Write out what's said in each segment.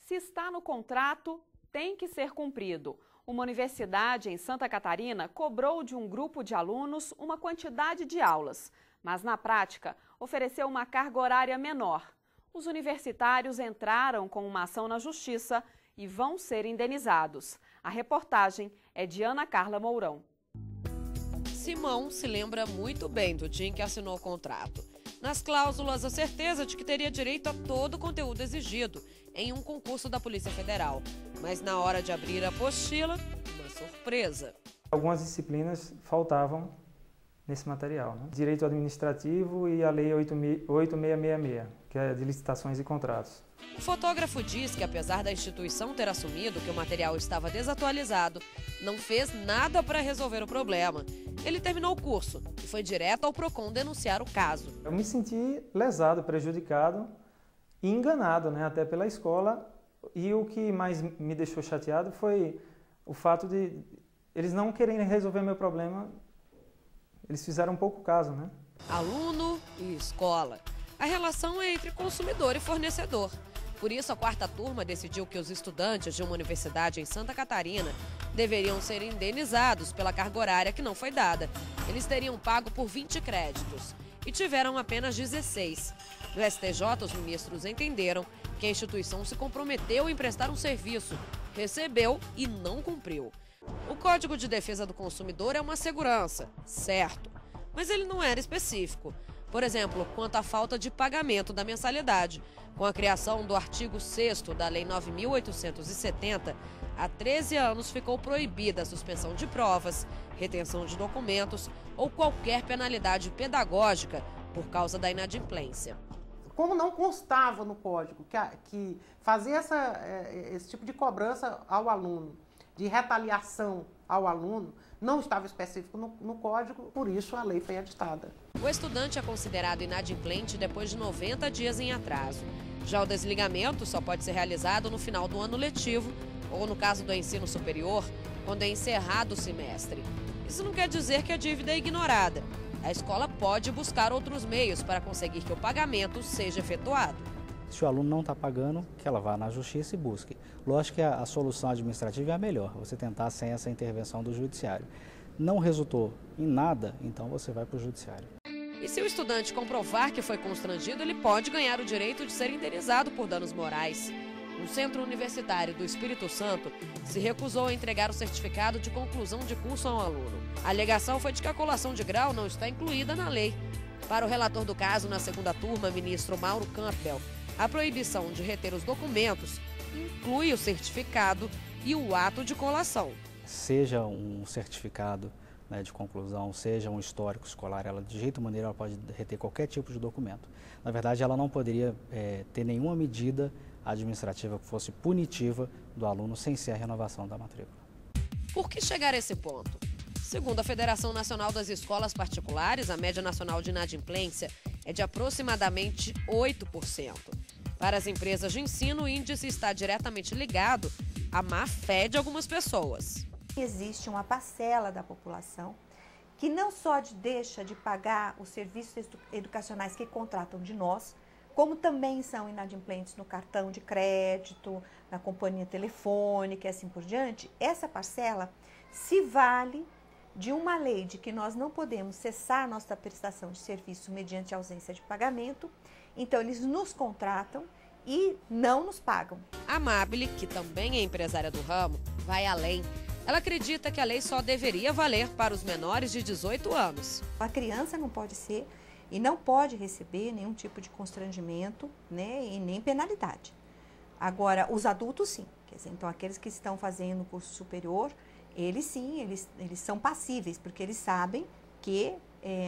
Se está no contrato, tem que ser cumprido. Uma universidade em Santa Catarina cobrou de um grupo de alunos uma quantidade de aulas, mas na prática ofereceu uma carga horária menor. Os universitários entraram com uma ação na justiça e vão ser indenizados. A reportagem é de Ana Carla Mourão. Simão se lembra muito bem do dia em que assinou o contrato. Nas cláusulas, a certeza de que teria direito a todo o conteúdo exigido em um concurso da Polícia Federal. Mas na hora de abrir a apostila, uma surpresa. Algumas disciplinas faltavam nesse material, né? Direito administrativo e a Lei 8666, que é de licitações e contratos. O fotógrafo diz que, apesar da instituição ter assumido que o material estava desatualizado, não fez nada para resolver o problema. Ele terminou o curso e foi direto ao Procon denunciar o caso. Eu me senti lesado, prejudicado e enganado, né, até pela escola. E o que mais me deixou chateado foi o fato de eles não quererem resolver meu problema. Eles fizeram pouco caso, né? Aluno e escola. A relação é entre consumidor e fornecedor. Por isso, a quarta turma decidiu que os estudantes de uma universidade em Santa Catarina deveriam ser indenizados pela carga horária que não foi dada. Eles teriam pago por 20 créditos e tiveram apenas 16. No STJ, os ministros entenderam que a instituição se comprometeu em prestar um serviço, recebeu e não cumpriu. O Código de Defesa do Consumidor é uma segurança, certo, mas ele não era específico. Por exemplo, quanto à falta de pagamento da mensalidade. Com a criação do artigo 6º da Lei 9.870, há 13 anos ficou proibida a suspensão de provas, retenção de documentos ou qualquer penalidade pedagógica por causa da inadimplência. Como não constava no código que fazer esse tipo de cobrança ao aluno, de retaliação ao aluno, não estava específico no código, por isso a lei foi editada. O estudante é considerado inadimplente depois de 90 dias em atraso. Já o desligamento só pode ser realizado no final do ano letivo ou, no caso do ensino superior, quando é encerrado o semestre. Isso não quer dizer que a dívida é ignorada. A escola pode buscar outros meios para conseguir que o pagamento seja efetuado. Se o aluno não está pagando, que ela vá na justiça e busque. Lógico que a solução administrativa é a melhor, você tentar sem essa intervenção do judiciário. Não resultou em nada, então você vai para o judiciário. E se o estudante comprovar que foi constrangido, ele pode ganhar o direito de ser indenizado por danos morais. O Centro Universitário do Espírito Santo se recusou a entregar o certificado de conclusão de curso ao aluno. A alegação foi de que a colação de grau não está incluída na lei. Para o relator do caso na segunda turma, ministro Mauro Campbell, a proibição de reter os documentos inclui o certificado e o ato de colação. Seja um certificado, né, de conclusão, seja um histórico escolar, ela de jeito maneira ela pode reter qualquer tipo de documento. Na verdade, ela não poderia ter nenhuma medida administrativa que fosse punitiva do aluno sem ser a renovação da matrícula. Por que chegar a esse ponto? Segundo a Federação Nacional das Escolas Particulares, a média nacional de inadimplência é de aproximadamente 8%. Para as empresas de ensino, o índice está diretamente ligado à má fé de algumas pessoas. Existe uma parcela da população que não só deixa de pagar os serviços educacionais que contratam de nós, como também são inadimplentes no cartão de crédito, na companhia telefônica e assim por diante. Essa parcela se vale de uma lei de que nós não podemos cessar nossa prestação de serviço mediante ausência de pagamento, então eles nos contratam e não nos pagam. A Amabile, que também é empresária do ramo, vai além. Ela acredita que a lei só deveria valer para os menores de 18 anos. A criança não pode ser e não pode receber nenhum tipo de constrangimento, né, e nem penalidade. Agora, os adultos sim, quer dizer, então aqueles que estão fazendo o curso superior, eles sim, eles são passíveis, porque eles sabem que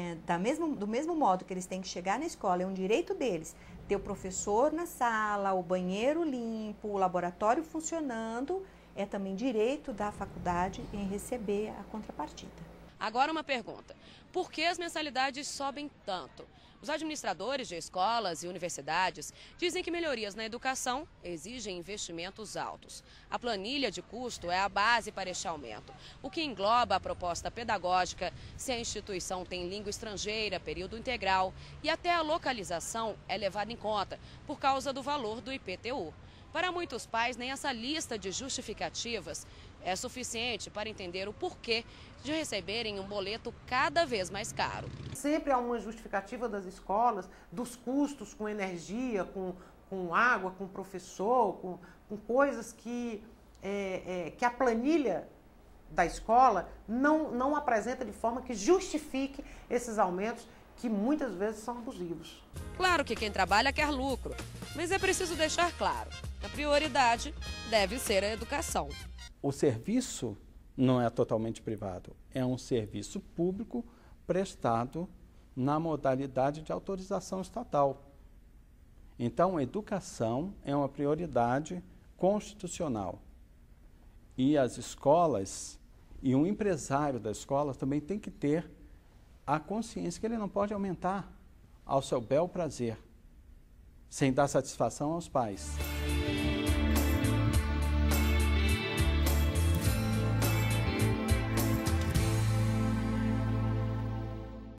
do mesmo modo que eles têm que chegar na escola, é um direito deles ter o professor na sala, o banheiro limpo, o laboratório funcionando, é também direito da faculdade em receber a contrapartida. Agora uma pergunta: por que as mensalidades sobem tanto? Os administradores de escolas e universidades dizem que melhorias na educação exigem investimentos altos. A planilha de custo é a base para este aumento, o que engloba a proposta pedagógica, se a instituição tem língua estrangeira, período integral e até a localização é levada em conta por causa do valor do IPTU. Para muitos pais, nem essa lista de justificativas é suficiente para entender o porquê de receberem um boleto cada vez mais caro. Sempre há uma justificativa das escolas, dos custos com energia, com água, com professor, com coisas que a planilha da escola não apresenta de forma que justifique esses aumentos que muitas vezes são abusivos. Claro que quem trabalha quer lucro, mas é preciso deixar claro que a prioridade deve ser a educação. O serviço não é totalmente privado, é um serviço público prestado na modalidade de autorização estatal. Então, a educação é uma prioridade constitucional. E as escolas e um empresário da escola também tem que ter a consciência que ele não pode aumentar ao seu bel prazer, sem dar satisfação aos pais.